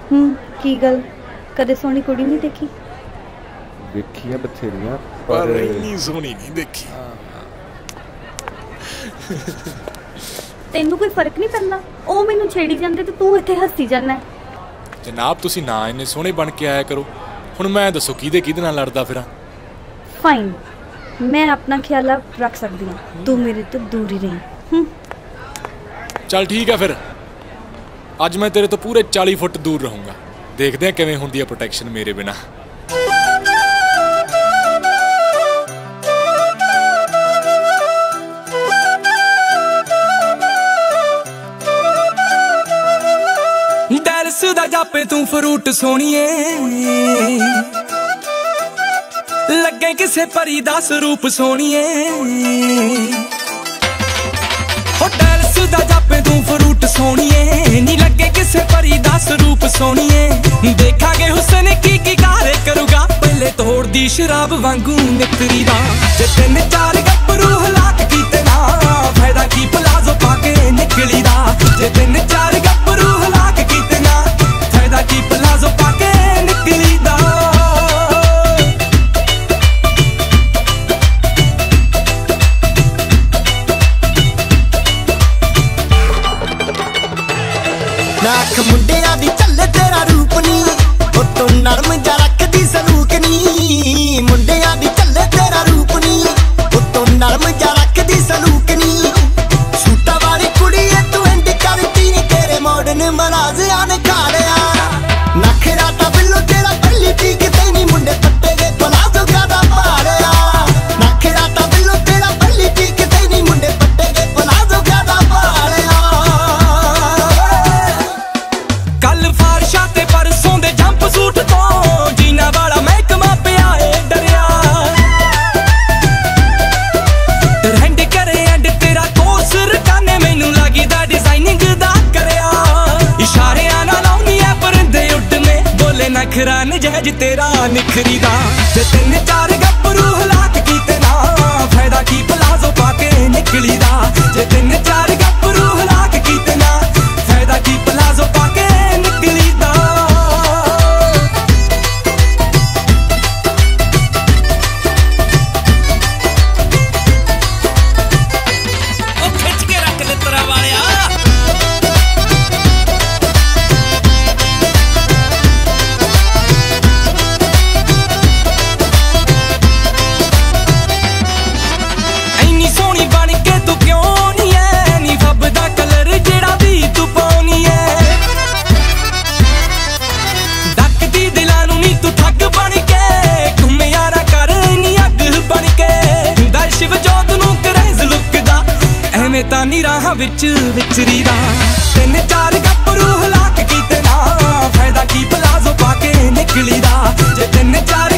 की गल कदे सोहनी कुड़ी नहीं देखी? देखी है बथेरियां पर इन्नी सोहनी नहीं देखी। तेनू कोई फर्क नहीं पैंदा? ओ मैनू छेड़ी जांदे ते तू इत्थे हस्सी जाना। जनाब तुसी ना इन्ने सोहने बन के आया करो। हुण मैं दसो किहदे नाल लड़दा फिरां? फाइन, मैं अपना ख्याल रख सकती हूँ, तू मेरे तो दूर ही रही। चल ठीक है फिर, अज मैं तेरे तो पूरे 40 फुट दूर रहूँगा। देखते हैं किवें हुंदी है प्रोटेक्शन मेरे बिना। डैलस दा जापे तू फ्रूट सोहणीए, लगे किसे परी दा स्वरूप सोहणीए। डैलस दा जापे तू फ्रूट सोहणीए, नी लगे किसे परी दा स्वरूप सोहणीए। देखांगे हुस्न की कारे करूगा, पहले तोड़ दी शराब वांगू निकरी दा। जे 3-4 गप्परू हलाक कीते ना, फायदा की प्लाजो पाके निकली दा। जे 3-4 गप्परू हलाक कीते ना, फायदा की प्लाजो पाके निकली दा। नाख मुंडिया दी चले तेरा रूप नी, ओ तू नरम जा रखदी सलूक नी। मुंडिया दी चले तेरा रूप नी, ओ तू नरम जा रखदी सलूक नी। सूटा वाली कुड़ी है तू एंड करती नी, तेरे मॉडर्न मनाजिया ने खाड़िया। नखरा ता बिल्लो तेरा पहली ठीक ते नी, मुंडे पट्टे दे प्लाजो गादा पाड़िया। नखरा ता बिल्लो तेरा पहली ठीक ते नी, मुंडे पट्टे दे प्लाजो गादा पाड़िया। कल फारशा ते परसों दे जंप सूट तो, जीना वाला महकमा पिया ए डरिया। ट्रेंड करे एंड तेरा कोर्स रकाने, मैनू लगदा डिजाइनिंग दा करया। इशारे नाल लाउनी है परिंदे उड्डने, बोले नखरा नजायज तेरा निखरी दा। जे 3-4 गप्परू हलाक कीते ना, फायदा की प्लाजो पाके निकली दा। जे 3-4 गप्परू हलाक कीते ना, फायदा की प्लाजो पाके निकली दा। ओ खिच के रख ले तेरा वालिया। ਇੰਨੀ ਸੋਹਣੀ ਬਣ ਕੇ ਤੂੰ ਕਿਉਂ ਨੀ ਐ, ਨੀ ਫੱਬਦਾ ਕਲਰ ਜਿਹੜਾ ਵੀ ਤੂੰ ਪਾਉਣੀ ਐ। ਡੱਕਦੀ ਦਿਲਾਂ ਨੂੰ ਨੀ ਤੂੰ ਠੱਗ ਬਣ ਕੇ, ਘੁੰਮਿਆ ਨਾ ਕਰ ਨੀ ਅੱਗ ਬਣ ਕੇ। ਹੁੰਦਾ ਸ਼ਿਵ ਜੋਤ ਨੂੰ ਕਰੇਜ਼ ਲੁੱਕਦਾ, ਐਵੇਂ ਤਾਂ ਨੀ ਰਾਹਾਂ ਵਿੱਚ ਵਿਚਰੀਦਾ। 3-4 ਗੱਭਰੂ ਹਲਾਕ ਕੀਤੇ ਨਾ, ਫਾਇਦਾ ਕੀ ਪਲਾਜ਼ੋ ਪਾ ਕੇ ਨਿਕਲੀ ਦਾ। ਜੇ 3-4